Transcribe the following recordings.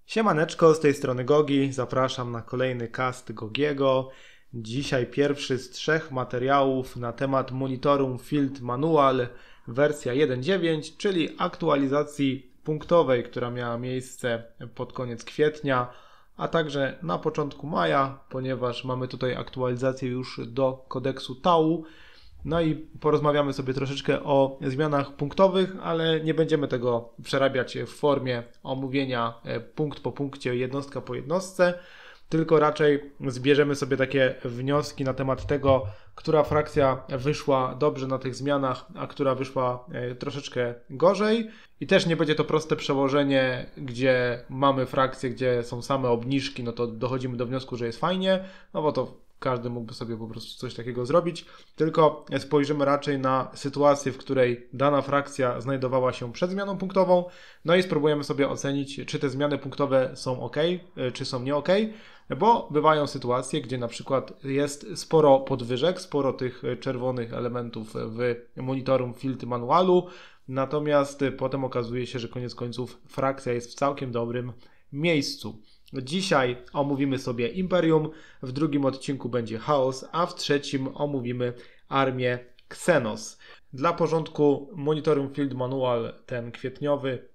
Siemaneczko, z tej strony Gogi, zapraszam na kolejny cast Gogiego. Dzisiaj pierwszy z 3 materiałów na temat Monitorum Field Manual wersja 1.9, czyli aktualizacji punktowej, która miała miejsce pod koniec kwietnia, a także na początku maja, ponieważ mamy tutaj aktualizację już do kodeksu TAU. No i porozmawiamy sobie troszeczkę o zmianach punktowych, ale nie będziemy tego przerabiać w formie omówienia punkt po punkcie, jednostka po jednostce, tylko raczej zbierzemy sobie takie wnioski na temat tego, która frakcja wyszła dobrze na tych zmianach, a która wyszła troszeczkę gorzej. I też nie będzie to proste przełożenie, gdzie mamy frakcje, gdzie są same obniżki, no to dochodzimy do wniosku, że jest fajnie, no bo to każdy mógłby sobie po prostu coś takiego zrobić, tylko spojrzymy raczej na sytuację, w której dana frakcja znajdowała się przed zmianą punktową, no i spróbujemy sobie ocenić, czy te zmiany punktowe są ok, czy są nie ok, bo bywają sytuacje, gdzie na przykład jest sporo podwyżek, sporo tych czerwonych elementów w Monitorum Field Manualu, natomiast potem okazuje się, że koniec końców frakcja jest w całkiem dobrym miejscu. Dzisiaj omówimy sobie Imperium, w drugim odcinku będzie Chaos, a w trzecim omówimy armię Xenos. Dla porządku Monitorum Field Manual, ten kwietniowy,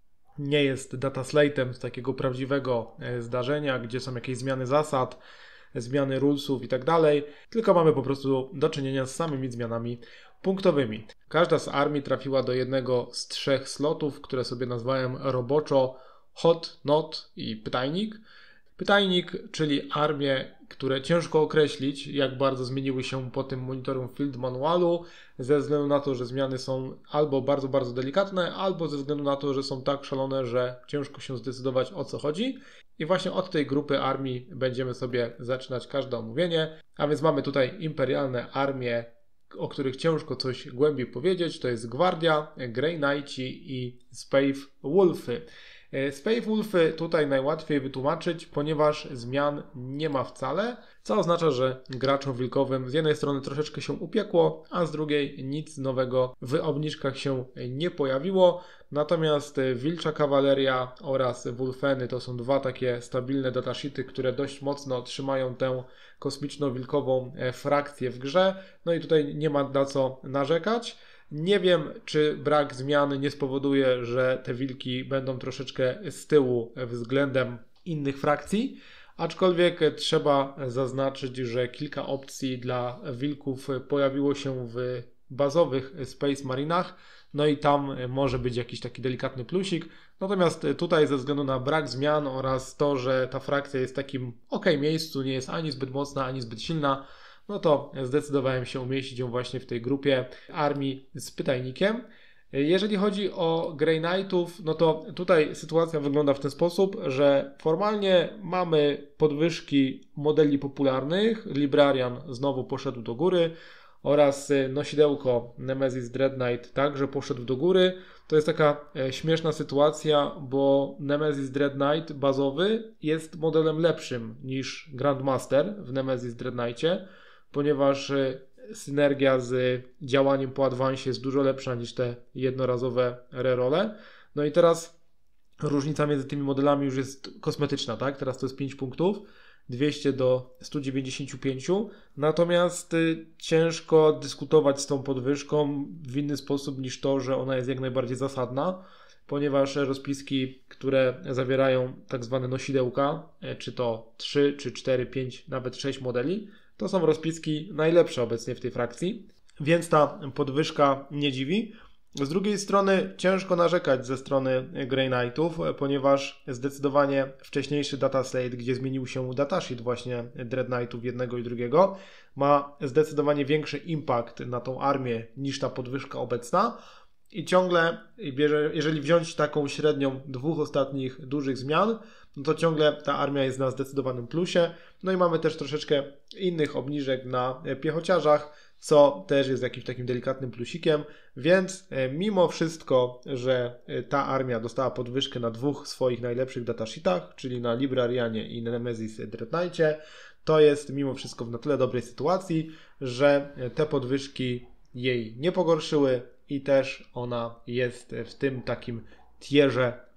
nie jest dataslate'em z takiego prawdziwego zdarzenia, gdzie są jakieś zmiany zasad, zmiany rulesów i tak dalej, tylko mamy po prostu do czynienia z samymi zmianami punktowymi. Każda z armii trafiła do jednego z 3 slotów, które sobie nazwałem roboczo Hot, Not i Pytajnik. Pytajnik, czyli armie, które ciężko określić, jak bardzo zmieniły się po tym Monitorum Field Manualu, ze względu na to, że zmiany są albo bardzo, bardzo delikatne, albo ze względu na to, że są tak szalone, że ciężko się zdecydować, o co chodzi. I właśnie od tej grupy armii będziemy sobie zaczynać każde omówienie. A więc mamy tutaj imperialne armie, o których ciężko coś głębiej powiedzieć. To jest Gwardia, Grey Knighti i Space Wolfy. Space Wolfy tutaj najłatwiej wytłumaczyć, ponieważ zmian nie ma wcale, co oznacza, że graczom wilkowym z jednej strony troszeczkę się upiekło, a z drugiej nic nowego w obniżkach się nie pojawiło. Natomiast Wilcza Kawaleria oraz Wulfeny to są 2 takie stabilne datasheety, które dość mocno trzymają tę kosmiczno-wilkową frakcję w grze. No i tutaj nie ma na co narzekać. Nie wiem, czy brak zmian nie spowoduje, że te wilki będą troszeczkę z tyłu względem innych frakcji, aczkolwiek trzeba zaznaczyć, że kilka opcji dla wilków pojawiło się w bazowych Space Marinach, no i tam może być jakiś taki delikatny plusik. Natomiast tutaj ze względu na brak zmian oraz to, że ta frakcja jest w takim ok miejscu, nie jest ani zbyt mocna, ani zbyt silna, no to zdecydowałem się umieścić ją właśnie w tej grupie armii z pytajnikiem. Jeżeli chodzi o Grey Knightów, no to tutaj sytuacja wygląda w ten sposób, że formalnie mamy podwyżki modeli popularnych, Librarian znowu poszedł do góry oraz nosidełko Nemesis Dread Knight także poszedł do góry. To jest taka śmieszna sytuacja, bo Nemesis Dread Knight bazowy jest modelem lepszym niż Grandmaster w Nemesis Dread Knightie, ponieważ synergia z działaniem po advansie jest dużo lepsza niż te jednorazowe rerole. No i teraz różnica między tymi modelami już jest kosmetyczna, tak? Teraz to jest 5 punktów, 200 do 195, natomiast ciężko dyskutować z tą podwyżką w inny sposób niż to, że ona jest jak najbardziej zasadna, ponieważ rozpiski, które zawierają tak zwane nosidełka, czy to 3, czy 4, 5, nawet 6 modeli, to są rozpiski najlepsze obecnie w tej frakcji, więc ta podwyżka nie dziwi. Z drugiej strony ciężko narzekać ze strony Grey Knightów, ponieważ zdecydowanie wcześniejszy dataslate, gdzie zmienił się datasheet właśnie Dread Knightów jednego i drugiego, ma zdecydowanie większy impact na tą armię niż ta podwyżka obecna. I ciągle, jeżeli wziąć taką średnią 2 ostatnich dużych zmian, no to ciągle ta armia jest na zdecydowanym plusie. No i mamy też troszeczkę innych obniżek na piechociarzach, co też jest jakimś takim delikatnym plusikiem. Więc mimo wszystko, że ta armia dostała podwyżkę na 2 swoich najlepszych datasheetach, czyli na Librarianie i Nemesis Dread Knightie, to jest mimo wszystko w na tyle dobrej sytuacji, że te podwyżki jej nie pogorszyły i też ona jest w tym takim tierze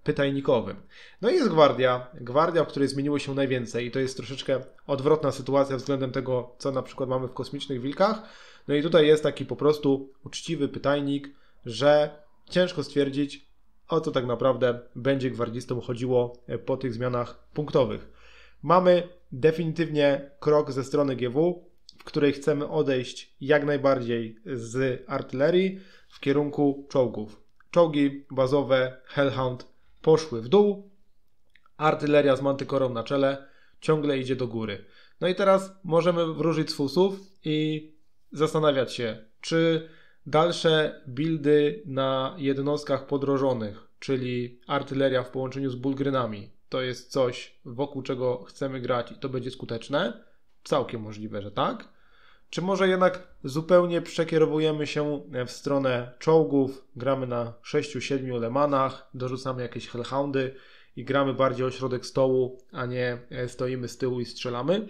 pytajnikowym. No i jest gwardia, w której zmieniło się najwięcej i to jest troszeczkę odwrotna sytuacja względem tego, co na przykład mamy w Kosmicznych Wilkach. No i tutaj jest taki po prostu uczciwy pytajnik, że ciężko stwierdzić, o co tak naprawdę będzie gwardzistom chodziło po tych zmianach punktowych. Mamy definitywnie krok ze strony GW, w której chcemy odejść jak najbardziej z artylerii w kierunku czołgów. Czołgi bazowe Hellhound poszły w dół, artyleria z Mantykorą na czele ciągle idzie do góry. No i teraz możemy wróżyć z fusów i zastanawiać się, czy dalsze buildy na jednostkach podrożonych, czyli artyleria w połączeniu z bulgrynami, to jest coś, wokół czego chcemy grać i to będzie skuteczne? Całkiem możliwe, że tak. Czy może jednak zupełnie przekierowujemy się w stronę czołgów, gramy na 6-7 lemanach, dorzucamy jakieś hellhoundy i gramy bardziej o środek stołu, a nie stoimy z tyłu i strzelamy?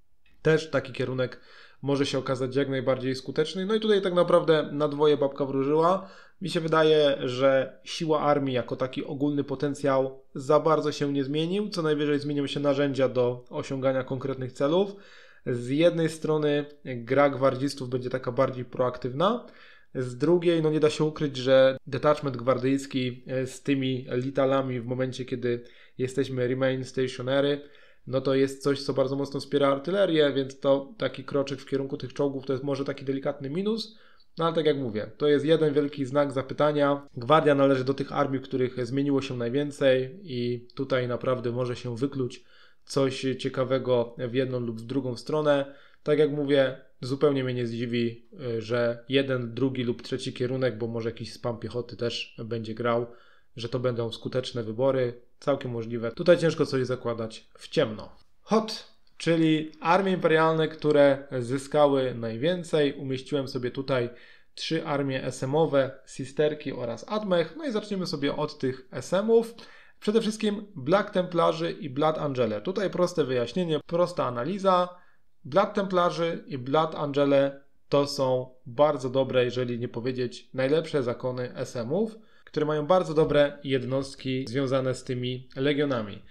Też taki kierunek może się okazać jak najbardziej skuteczny. No i tutaj tak naprawdę na dwoje babka wróżyła. Mi się wydaje, że siła armii jako taki ogólny potencjał za bardzo się nie zmienił. Co najwyżej zmienią się narzędzia do osiągania konkretnych celów. Z jednej strony gra gwardzistów będzie taka bardziej proaktywna, z drugiej no nie da się ukryć, że detachment gwardyjski z tymi litalami w momencie, kiedy jesteśmy remain stationary, no to jest coś, co bardzo mocno wspiera artylerię, więc to taki kroczek w kierunku tych czołgów to jest może taki delikatny minus. No ale tak jak mówię, to jest jeden wielki znak zapytania. Gwardia należy do tych armii, których zmieniło się najwięcej i tutaj naprawdę może się wykluć coś ciekawego w jedną lub w drugą stronę. Tak jak mówię, zupełnie mnie nie zdziwi, że jeden, drugi lub trzeci kierunek, bo może jakiś spam piechoty też będzie grał, że to będą skuteczne wybory. Całkiem możliwe. Tutaj ciężko coś zakładać w ciemno. HOT, czyli armie imperialne, które zyskały najwięcej. Umieściłem sobie tutaj 3 armie SM-owe, Sisterki oraz Admech. No i zaczniemy sobie od tych SM-ów. Przede wszystkim Black Templarzy i Blood Angele. Tutaj proste wyjaśnienie, prosta analiza. Blood Templarzy i Blood Angele to są bardzo dobre, jeżeli nie powiedzieć najlepsze zakony SM-ów, które mają bardzo dobre jednostki związane z tymi legionami.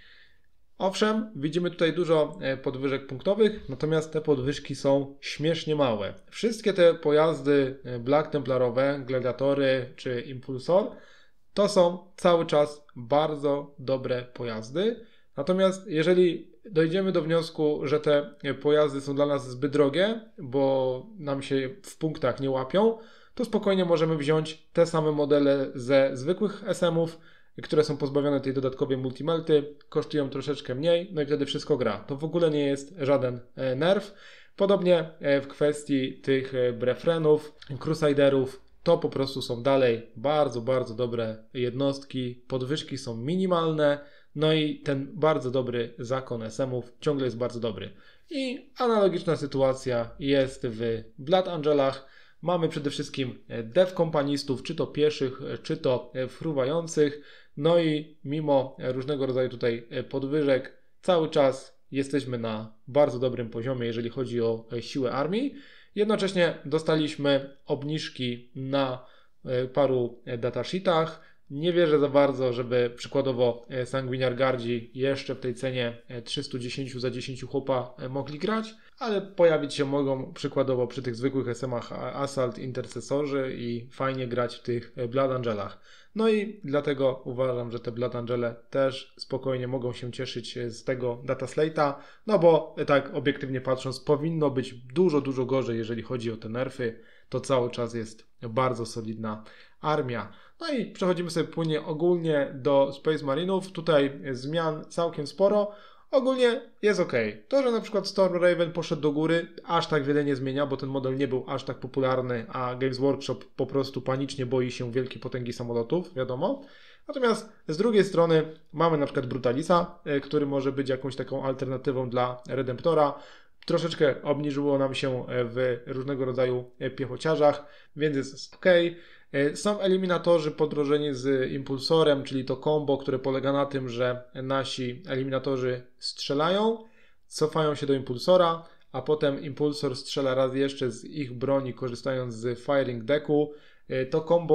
Owszem, widzimy tutaj dużo podwyżek punktowych, natomiast te podwyżki są śmiesznie małe. Wszystkie te pojazdy Black Templarowe, Gladiatory czy Impulsor to są cały czas bardzo dobre pojazdy. Natomiast jeżeli dojdziemy do wniosku, że te pojazdy są dla nas zbyt drogie, bo nam się w punktach nie łapią, to spokojnie możemy wziąć te same modele ze zwykłych SM-ów, które są pozbawione tej dodatkowej multimelty, kosztują troszeczkę mniej, no i wtedy wszystko gra. To w ogóle nie jest żaden nerw. Podobnie w kwestii tych Brefrenów, Crusaderów, to po prostu są dalej bardzo, bardzo dobre jednostki, podwyżki są minimalne, no i ten bardzo dobry zakon SM-ów ciągle jest bardzo dobry. I analogiczna sytuacja jest w Blood Angelach. Mamy przede wszystkim dev kompanistów, czy to pieszych, czy to fruwających. No i mimo różnego rodzaju tutaj podwyżek, cały czas jesteśmy na bardzo dobrym poziomie, jeżeli chodzi o siłę armii. Jednocześnie dostaliśmy obniżki na paru datasheetach. Nie wierzę za bardzo, żeby przykładowo Sanguiniar Guardzi jeszcze w tej cenie 310 za 10 chłopa mogli grać, ale pojawić się mogą przykładowo przy tych zwykłych SM-ach Assault Intercesorzy i fajnie grać w tych Blood Angelach. No i dlatego uważam, że te Blood Angele też spokojnie mogą się cieszyć z tego data slate'a, no bo tak obiektywnie patrząc powinno być dużo, dużo gorzej, jeżeli chodzi o te nerfy. To cały czas jest bardzo solidna armia. No i przechodzimy sobie płynnie ogólnie do Space Marinów. Tutaj zmian całkiem sporo. Ogólnie jest ok. To, że na przykład Storm Raven poszedł do góry, aż tak wiele nie zmienia, bo ten model nie był aż tak popularny, a Games Workshop po prostu panicznie boi się wielkiej potęgi samolotów, wiadomo. Natomiast z drugiej strony mamy na przykład Brutalisa, który może być jakąś taką alternatywą dla Redemptora. Troszeczkę obniżyło nam się w różnego rodzaju piechociarzach, więc jest ok. Są eliminatorzy podrożeni z impulsorem, czyli to combo, które polega na tym, że nasi eliminatorzy strzelają, cofają się do impulsora, a potem impulsor strzela raz jeszcze z ich broni, korzystając z firing decku. To combo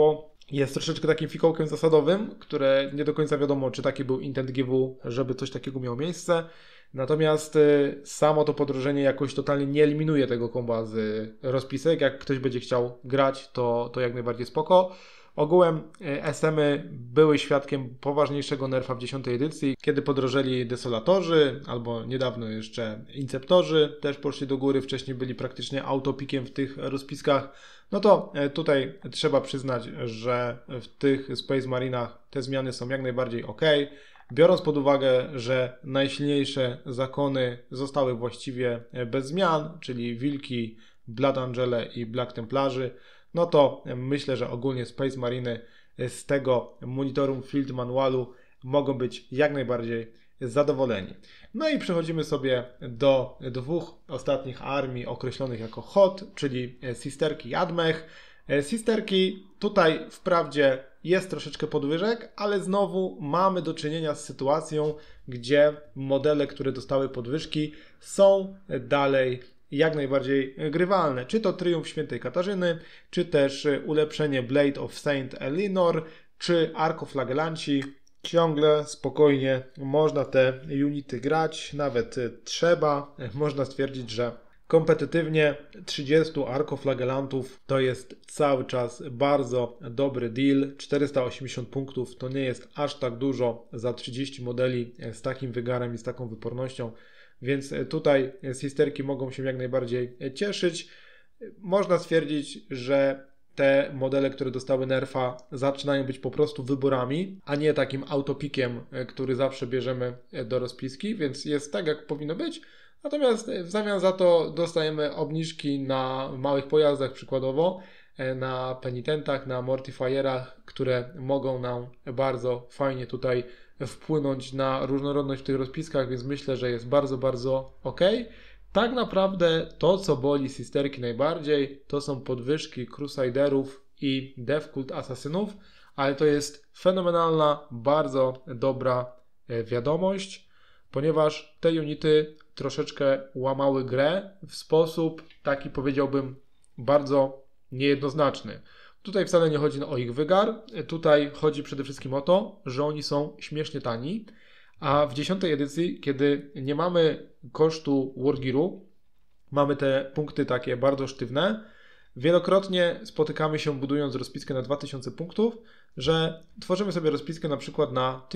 jest troszeczkę takim fikołkiem zasadowym, które nie do końca wiadomo, czy taki był intent GW, żeby coś takiego miało miejsce. Natomiast samo to podrożenie jakoś totalnie nie eliminuje tego komba z rozpisek. Jak ktoś będzie chciał grać, to jak najbardziej spoko. Ogółem SM-y były świadkiem poważniejszego nerfa w 10. edycji, kiedy podrożeli desolatorzy, albo niedawno jeszcze inceptorzy też poszli do góry, wcześniej byli praktycznie autopikiem w tych rozpiskach. No to tutaj trzeba przyznać, że w tych Space Marinach te zmiany są jak najbardziej ok. Biorąc pod uwagę, że najsilniejsze zakony zostały właściwie bez zmian, czyli Wilki, Blood Angele i Black Templarzy, no to myślę, że ogólnie Space Mariny z tego monitorum Field Manualu mogą być jak najbardziej zadowoleni. No i przechodzimy sobie do dwóch ostatnich armii określonych jako HOT, czyli Sisterki i Admech. Sisterki tutaj wprawdzie jest troszeczkę podwyżek, ale znowu mamy do czynienia z sytuacją, gdzie modele, które dostały podwyżki, są dalej jak najbardziej grywalne. Czy to Triumf Świętej Katarzyny, czy też ulepszenie Blade of Saint Elinor, czy Arkoflagelanci. Ciągle spokojnie można te unity grać, nawet trzeba. Można stwierdzić, że kompetytywnie 30 Arkoflagelantów to jest cały czas bardzo dobry deal. 480 punktów to nie jest aż tak dużo za 30 modeli z takim wygarem i z taką wypornością, więc tutaj sisterki mogą się jak najbardziej cieszyć. Można stwierdzić, że te modele, które dostały nerfa, zaczynają być po prostu wyborami, a nie takim autopikiem, który zawsze bierzemy do rozpiski, więc jest tak, jak powinno być. Natomiast w zamian za to dostajemy obniżki na małych pojazdach, przykładowo na penitentach, na mortifierach, które mogą nam bardzo fajnie tutaj wpłynąć na różnorodność w tych rozpiskach, więc myślę, że jest bardzo, bardzo ok. Tak naprawdę to, co boli sisterki najbardziej, to są podwyżki Crusaderów i Deathcult Asasynów, ale to jest fenomenalna, bardzo dobra wiadomość, ponieważ te unity troszeczkę łamały grę w sposób taki, powiedziałbym, bardzo niejednoznaczny. Tutaj wcale nie chodzi o ich wygar, tutaj chodzi przede wszystkim o to, że oni są śmiesznie tani, a w 10. edycji, kiedy nie mamy kosztu Wargearu, mamy te punkty takie bardzo sztywne, wielokrotnie spotykamy się, budując rozpiskę na 2000 punktów, że tworzymy sobie rozpiskę na przykład na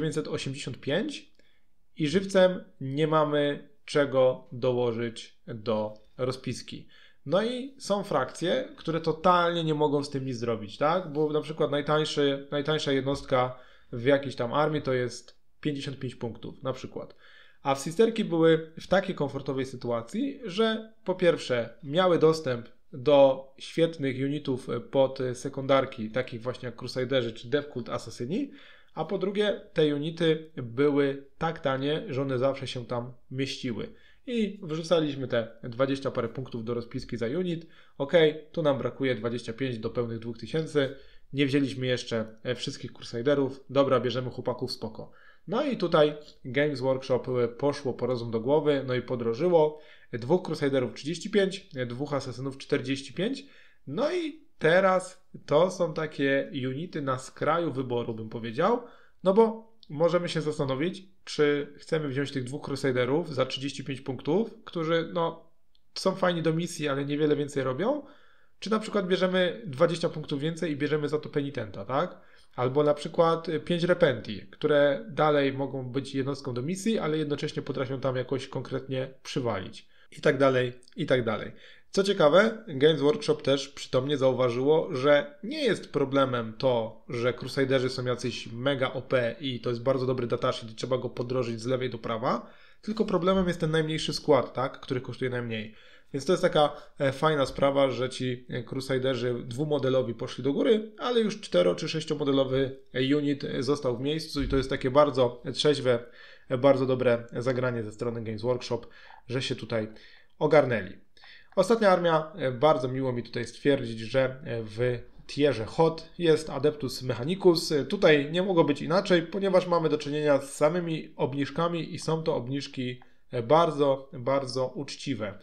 1985 i żywcem nie mamy czego dołożyć do rozpiski. No i są frakcje, które totalnie nie mogą z tym nic zrobić, tak? Bo na przykład najtańsza jednostka w jakiejś tam armii to jest 55 punktów na przykład. A w sisterki były w takiej komfortowej sytuacji, że po pierwsze miały dostęp do świetnych unitów pod sekundarki, takich właśnie jak Crusaderzy czy Deathcult Asasyni, a po drugie te unity były tak tanie, że one zawsze się tam mieściły. I wrzucaliśmy te 20 parę punktów do rozpiski za unit. Ok, tu nam brakuje 25 do pełnych 2000. Nie wzięliśmy jeszcze wszystkich Crusaderów. Dobra, bierzemy chłopaków, spoko. No i tutaj Games Workshop poszło po rozum do głowy, no i podrożyło. 2 Crusaderów 35, 2 Asasynów 45. No i teraz to są takie unity na skraju wyboru, bym powiedział. No bo możemy się zastanowić, czy chcemy wziąć tych 2 Crusaderów za 35 punktów, którzy no są fajni do misji, ale niewiele więcej robią. Czy na przykład bierzemy 20 punktów więcej i bierzemy za to penitenta, tak? Albo na przykład 5 Repenti, które dalej mogą być jednostką do misji, ale jednocześnie potrafią tam jakoś konkretnie przywalić. I tak dalej, i tak dalej. Co ciekawe, Games Workshop też przytomnie zauważyło, że nie jest problemem to, że Crusaderzy są jacyś mega OP i to jest bardzo dobry datasheet i trzeba go podrożyć z lewej do prawa, tylko problemem jest ten najmniejszy skład, tak, który kosztuje najmniej. Więc to jest taka fajna sprawa, że ci Crusaderzy dwumodelowi poszli do góry, ale już 4 czy 6 modelowy unit został w miejscu i to jest takie bardzo trzeźwe, bardzo dobre zagranie ze strony Games Workshop, że się tutaj ogarnęli. Ostatnia armia, bardzo miło mi tutaj stwierdzić, że w tierze HOT jest Adeptus Mechanicus. Tutaj nie mogło być inaczej, ponieważ mamy do czynienia z samymi obniżkami i są to obniżki bardzo, bardzo uczciwe.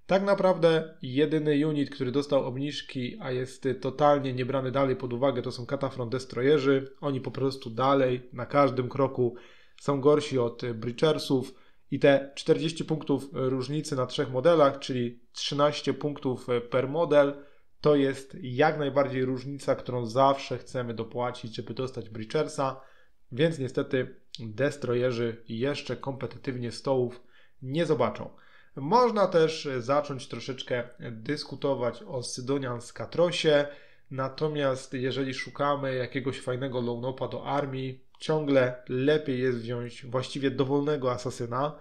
Tak naprawdę jedyny unit, który dostał obniżki, a jest totalnie nie brany dalej pod uwagę, to są Cataphrone Destroyerzy. Oni po prostu dalej na każdym kroku są gorsi od Breachersów i te 40 punktów różnicy na 3 modelach, czyli 13 punktów per model, to jest jak najbardziej różnica, którą zawsze chcemy dopłacić, żeby dostać Breachersa, więc niestety Destroyerzy jeszcze kompetytywnie stołów nie zobaczą. Można też zacząć troszeczkę dyskutować o Sydonian Skatrosie, natomiast jeżeli szukamy jakiegoś fajnego low-nopa do armii, ciągle lepiej jest wziąć właściwie dowolnego asasyna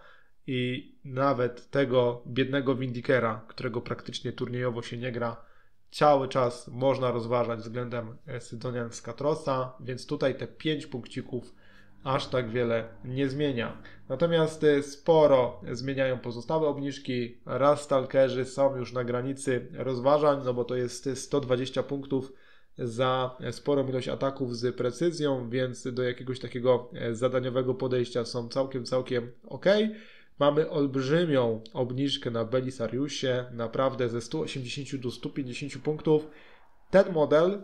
i nawet tego biednego Windikera, którego praktycznie turniejowo się nie gra, cały czas można rozważać względem Sydonian Skatrosa, więc tutaj te 5 punkcików aż tak wiele nie zmienia. Natomiast sporo zmieniają pozostałe obniżki. Raz Stalkerzy są już na granicy rozważań, no bo to jest 120 punktów za sporą ilość ataków z precyzją, więc do jakiegoś takiego zadaniowego podejścia są całkiem ok. Mamy olbrzymią obniżkę na Belisariusie, naprawdę ze 180 do 150 punktów. Ten model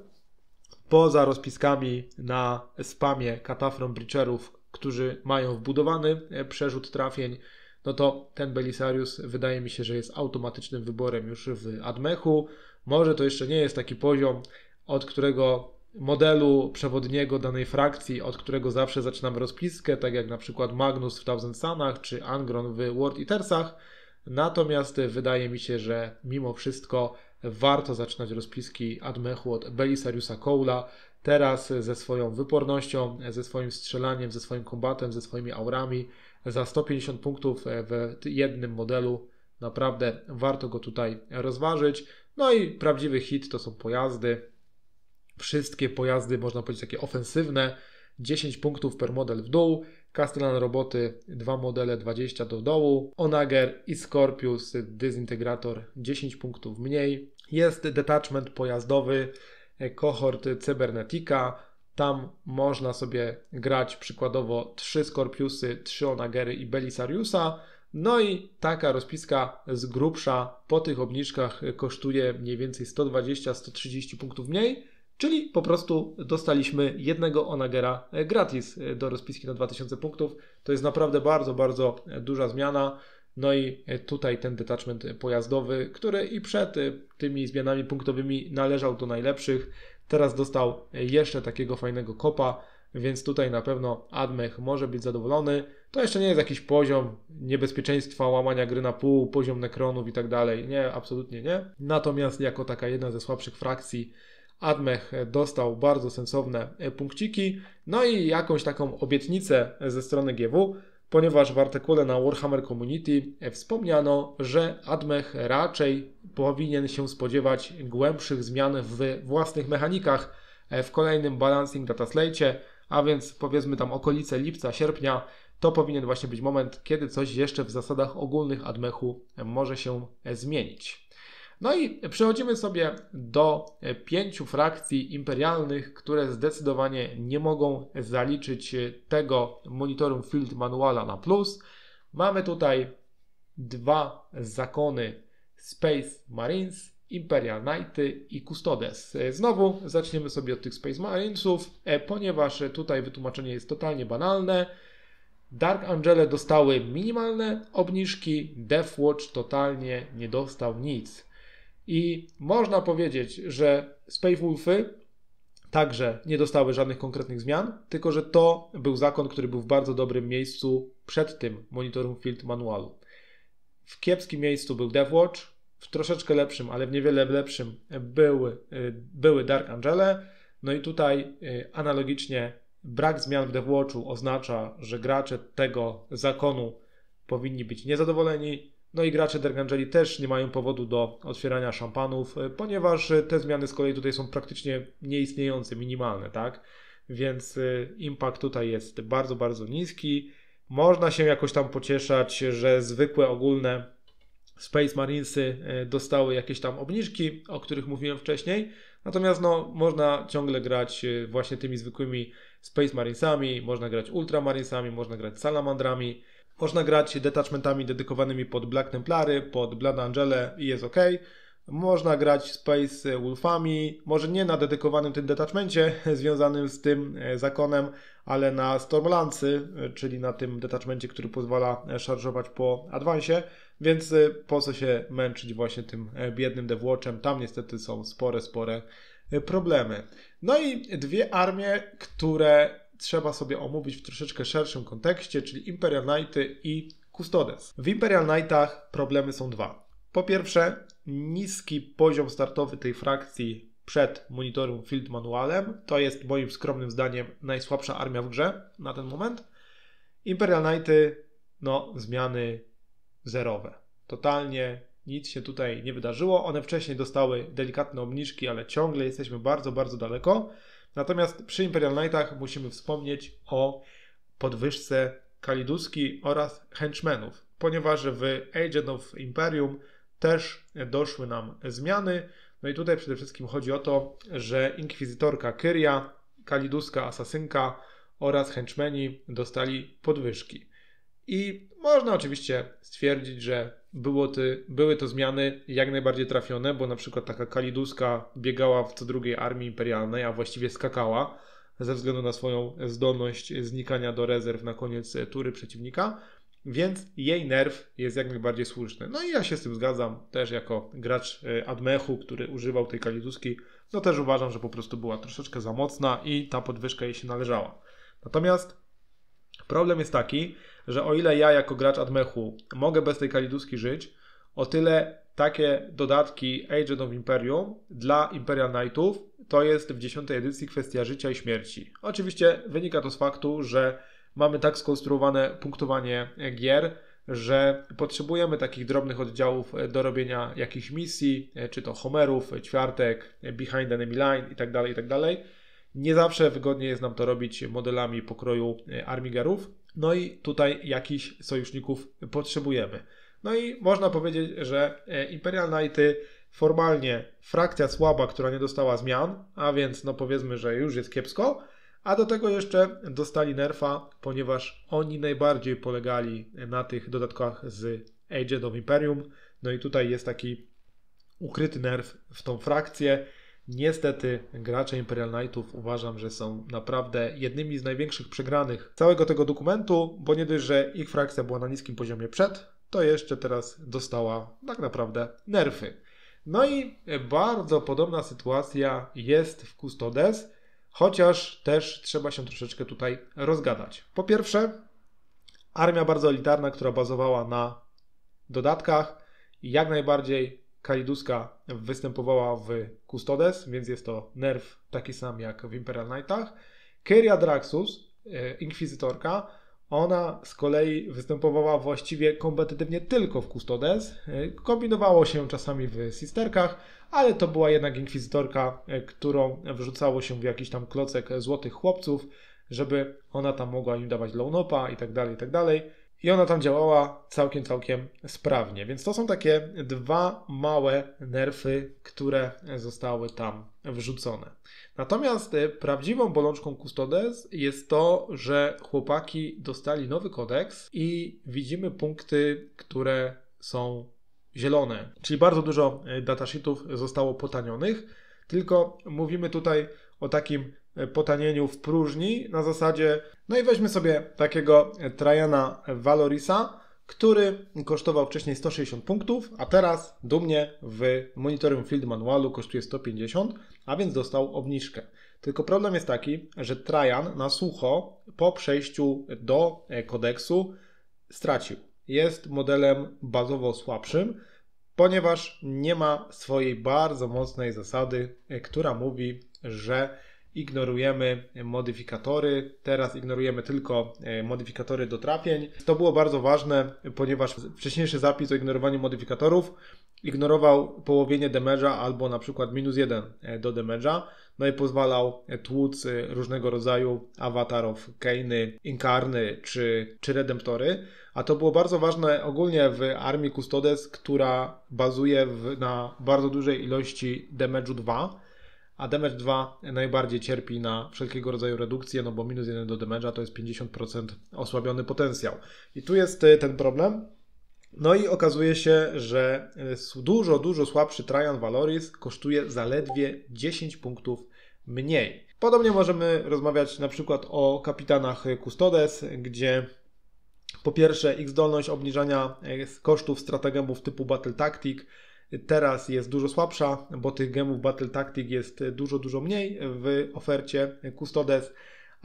poza rozpiskami na spamie Cataphrone Breacherów, którzy mają wbudowany przerzut trafień, no to ten Belisarius wydaje mi się, że jest automatycznym wyborem już w Admechu. Może to jeszcze nie jest taki poziom, od którego modelu przewodniego danej frakcji, od którego zawsze zaczynamy rozpiskę, tak jak na przykład Magnus w Thousand Sunach czy Angron w World Eatersach. Natomiast wydaje mi się, że mimo wszystko warto zaczynać rozpiski Admechu od Belisariusa Cole'a. Teraz ze swoją wypornością, ze swoim strzelaniem, ze swoim kombatem, ze swoimi aurami za 150 punktów w jednym modelu naprawdę warto go tutaj rozważyć. No i prawdziwy hit to są pojazdy. Wszystkie pojazdy, można powiedzieć, takie ofensywne. 10 punktów per model w dół. Castellan Roboty 2 modele 20 do dołu. Onager i Scorpius Dyzintegrator 10 punktów mniej. Jest detachment pojazdowy, kohort Cybernetica. Tam można sobie grać przykładowo 3 Scorpiusy, 3 Onagery i Belisariusa. No i taka rozpiska z grubsza po tych obniżkach kosztuje mniej więcej 120-130 punktów mniej. Czyli po prostu dostaliśmy jednego Onagera gratis do rozpiski na 2000 punktów. To jest naprawdę bardzo duża zmiana. No i tutaj ten detachment pojazdowy, który i przed tymi zmianami punktowymi należał do najlepszych, teraz dostał jeszcze takiego fajnego kopa, więc tutaj na pewno Admech może być zadowolony. To jeszcze nie jest jakiś poziom niebezpieczeństwa, łamania gry na pół, poziom nekronów i tak dalej. Nie, absolutnie nie. Natomiast jako taka jedna ze słabszych frakcji Admech dostał bardzo sensowne punkciki, no i jakąś taką obietnicę ze strony GW, ponieważ w artykule na Warhammer Community wspomniano, że Admech raczej powinien się spodziewać głębszych zmian w własnych mechanikach w kolejnym Balancing Data Slate, a więc powiedzmy tam okolice lipca, sierpnia, to powinien właśnie być moment, kiedy coś jeszcze w zasadach ogólnych Admechu może się zmienić. No i przechodzimy sobie do 5 frakcji imperialnych, które zdecydowanie nie mogą zaliczyć tego Monitorum Field Manuala na plus. Mamy tutaj 2 zakony Space Marines, Imperial Knighty i Custodes. Znowu zaczniemy sobie od tych Space Marinesów, ponieważ tutaj wytłumaczenie jest totalnie banalne. Dark Angele dostały minimalne obniżki, Deathwatch totalnie nie dostał nic. I można powiedzieć, że Space Wolfy także nie dostały żadnych konkretnych zmian, tylko że to był zakon, który był w bardzo dobrym miejscu przed tym Monitorum Field Manualu. W kiepskim miejscu był Deathwatch, w troszeczkę lepszym, ale w niewiele lepszym były Dark Angele. No i tutaj analogicznie brak zmian w Deathwatchu oznacza, że gracze tego zakonu powinni być niezadowoleni. No i gracze Dark Angeli też nie mają powodu do otwierania szampanów, ponieważ te zmiany z kolei tutaj są praktycznie nieistniejące, minimalne, tak? Więc impact tutaj jest bardzo niski. Można się jakoś tam pocieszać, że zwykłe ogólne Space Marinesy dostały jakieś tam obniżki, o których mówiłem wcześniej. Natomiast no, można ciągle grać właśnie tymi zwykłymi Space Marinesami, można grać Ultramarinesami, można grać Salamandrami. Można grać detachmentami dedykowanymi pod Black Templary, pod Blood Angele i jest ok. Można grać Space Wolfami, może nie na dedykowanym tym detachmencie związanym z tym zakonem, ale na Stormlancy, czyli na tym detachmencie, który pozwala szarżować po adwansie, więc po co się męczyć właśnie tym biednym Deathwatchem, tam niestety są spore problemy. No i dwie armie, które trzeba sobie omówić w troszeczkę szerszym kontekście, czyli Imperial Knighty i Custodes. W Imperial Knightach problemy są dwa. Po pierwsze, niski poziom startowy tej frakcji przed monitorem Field Manualem. To jest moim skromnym zdaniem najsłabsza armia w grze na ten moment. Imperial Knighty, no zmiany zerowe. Totalnie nic się tutaj nie wydarzyło. One wcześniej dostały delikatne obniżki, ale ciągle jesteśmy bardzo daleko. Natomiast przy Imperial Knightach musimy wspomnieć o podwyżce Kaliduski oraz henchmenów, ponieważ w Agent of Imperium też doszły nam zmiany. No i tutaj przede wszystkim chodzi o to, że inkwizytorka Kyria, Kaliduska Asasynka oraz henchmeni dostali podwyżki. I można oczywiście stwierdzić, że były to zmiany jak najbardziej trafione, bo na przykład taka Kaliduska biegała w co drugiej armii imperialnej, a właściwie skakała ze względu na swoją zdolność znikania do rezerw na koniec tury przeciwnika, więc jej nerw jest jak najbardziej słuszny. No i ja się z tym zgadzam, też jako gracz Admechu, który używał tej Kaliduski, no też uważam, że po prostu była troszeczkę za mocna i ta podwyżka jej się należała. Natomiast problem jest taki, że o ile ja jako gracz Admechu mogę bez tej Kaliduski żyć, o tyle takie dodatki Agent of Imperium dla Imperial Knightów to jest w 10. edycji kwestia życia i śmierci. Oczywiście wynika to z faktu, że mamy tak skonstruowane punktowanie gier, że potrzebujemy takich drobnych oddziałów do robienia jakichś misji, czy to Homerów, ćwiartek, Behind Enemy Line itd. Nie zawsze wygodnie jest nam to robić modelami pokroju Armigerów. No i tutaj jakichś sojuszników potrzebujemy. No i można powiedzieć, że Imperial Knighty formalnie frakcja słaba, która nie dostała zmian, a więc no powiedzmy, że już jest kiepsko, a do tego jeszcze dostali nerfa, ponieważ oni najbardziej polegali na tych dodatkach z Agent of Imperium. No i tutaj jest taki ukryty nerf w tą frakcję. Niestety gracze Imperial Knightów uważam, że są naprawdę jednymi z największych przegranych całego tego dokumentu, bo nie dość, że ich frakcja była na niskim poziomie przed, to jeszcze teraz dostała tak naprawdę nerfy. No i bardzo podobna sytuacja jest w Custodes, chociaż też trzeba się troszeczkę tutaj rozgadać. Po pierwsze, armia bardzo elitarna, która bazowała na dodatkach i jak najbardziej Kaliduska występowała w Custodes, więc jest to nerf taki sam jak w Imperial Knightach. Kyria Draxus, inkwizytorka, ona z kolei występowała właściwie kompetytywnie tylko w Custodes. Kombinowało się czasami w Sisterkach, ale to była jednak inkwizytorka, którą wrzucało się w jakiś tam klocek złotych chłopców, żeby ona tam mogła im dawać low-nopa i tak dalej. I ona tam działała całkiem sprawnie. Więc to są takie dwa małe nerfy, które zostały tam wrzucone. Natomiast prawdziwą bolączką Custodes jest to, że chłopaki dostali nowy kodeks i widzimy punkty, które są zielone. Czyli bardzo dużo datasheetów zostało potanionych. Tylko mówimy tutaj o takim potanieniu w próżni na zasadzie, no i weźmy sobie takiego Trajana Valorisa, który kosztował wcześniej 160 punktów, a teraz dumnie w Monitorium Field Manualu kosztuje 150, a więc dostał obniżkę. Tylko problem jest taki, że Trajan na sucho po przejściu do kodeksu stracił. Jest modelem bazowo słabszym, ponieważ nie ma swojej bardzo mocnej zasady, która mówi, że ignorujemy modyfikatory. Teraz ignorujemy tylko modyfikatory do trafień. To było bardzo ważne, ponieważ wcześniejszy zapis o ignorowaniu modyfikatorów ignorował połowienie damage'a albo na przykład -1 do damage'a. No i pozwalał tłuc różnego rodzaju awatarów, Kane'y, Inkarny czy Redemptory. A to było bardzo ważne ogólnie w armii Custodes, która bazuje na bardzo dużej ilości damage'u 2. a damage 2 najbardziej cierpi na wszelkiego rodzaju redukcje, no bo minus 1 do damage'a to jest 50% osłabiony potencjał. I tu jest ten problem. No i okazuje się, że dużo słabszy Trajan Valoris kosztuje zaledwie 10 punktów mniej. Podobnie możemy rozmawiać na przykład o kapitanach Custodes, gdzie po pierwsze ich zdolność obniżania kosztów strategemów typu Battle Tactic teraz jest dużo słabsza, bo tych gemów Battle Tactic jest dużo mniej w ofercie Custodes,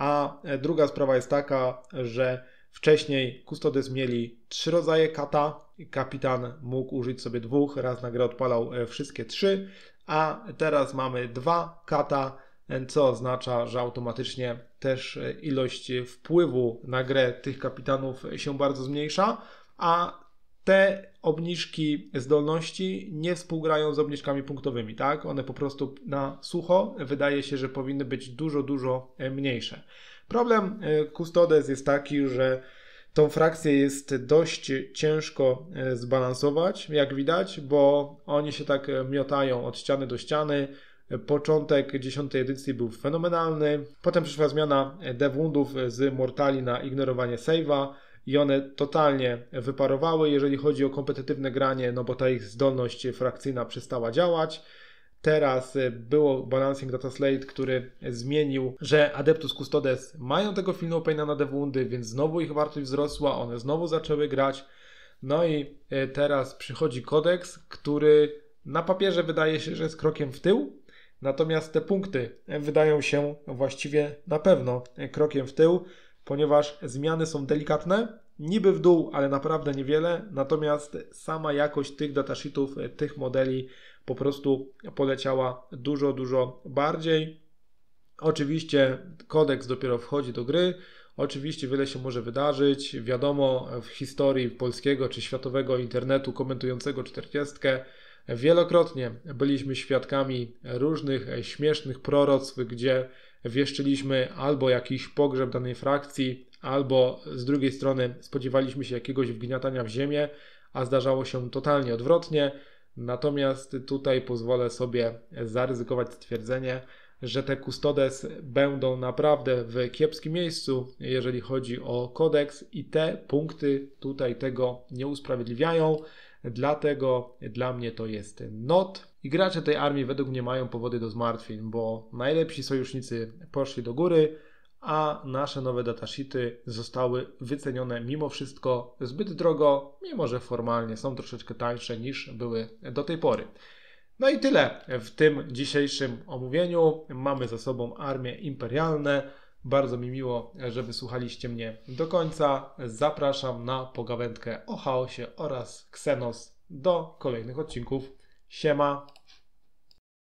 a druga sprawa jest taka, że wcześniej Custodes mieli 3 rodzaje kata, kapitan mógł użyć sobie 2, raz na grę odpalał wszystkie 3, a teraz mamy 2 kata, co oznacza, że automatycznie też ilość wpływu na grę tych kapitanów się bardzo zmniejsza, a te obniżki zdolności nie współgrają z obniżkami punktowymi, tak? One po prostu na sucho wydaje się, że powinny być dużo mniejsze. Problem Custodes jest taki, że tą frakcję jest dość ciężko zbalansować, jak widać, bo oni się tak miotają od ściany do ściany. Początek 10. edycji był fenomenalny, potem przyszła zmiana devundów z Mortali na ignorowanie save'a i one totalnie wyparowały, jeżeli chodzi o kompetytywne granie, no bo ta ich zdolność frakcyjna przestała działać. Teraz było Balancing Data Slate, który zmienił, że Adeptus Custodes mają tego Feel Paina na devundy, więc znowu ich wartość wzrosła, one znowu zaczęły grać. No i teraz przychodzi kodeks, który na papierze wydaje się, że jest krokiem w tył, natomiast te punkty wydają się właściwie na pewno krokiem w tył, ponieważ zmiany są delikatne, niby w dół, ale naprawdę niewiele, natomiast sama jakość tych datasheetów, tych modeli po prostu poleciała dużo bardziej. Oczywiście kodeks dopiero wchodzi do gry, oczywiście wiele się może wydarzyć, wiadomo, w historii polskiego czy światowego internetu komentującego 40 wielokrotnie byliśmy świadkami różnych śmiesznych proroctw, gdzie wieszczyliśmy albo jakiś pogrzeb danej frakcji, albo z drugiej strony spodziewaliśmy się jakiegoś wgniatania w ziemię, a zdarzało się totalnie odwrotnie. Natomiast tutaj pozwolę sobie zaryzykować stwierdzenie, że te Custodes będą naprawdę w kiepskim miejscu, jeżeli chodzi o kodeks i te punkty tutaj tego nie usprawiedliwiają. Dlatego dla mnie to jest not. I gracze tej armii według mnie mają powody do zmartwień, bo najlepsi sojusznicy poszli do góry, a nasze nowe datasheety zostały wycenione mimo wszystko zbyt drogo, mimo że formalnie są troszeczkę tańsze niż były do tej pory. No i tyle w tym dzisiejszym omówieniu. Mamy za sobą armie imperialne. Bardzo mi miło, że wysłuchaliście mnie do końca. Zapraszam na pogawędkę o chaosie oraz Xenos do kolejnych odcinków. Siema!